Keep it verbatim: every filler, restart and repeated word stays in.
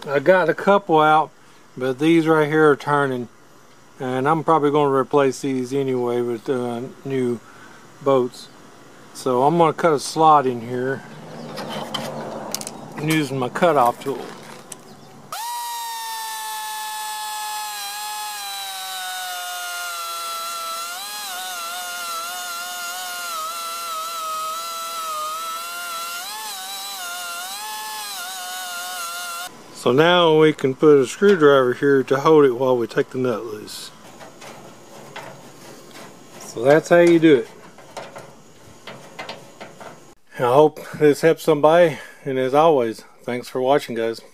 I got a couple out, but these right here are turning, and I'm probably going to replace these anyway with uh, new bolts. So I'm going to cut a slot in here using my cutoff tool. So now we can put a screwdriver here to hold it while we take the nut loose. So that's how you do it. I hope this helps somebody, and as always, thanks for watching, guys.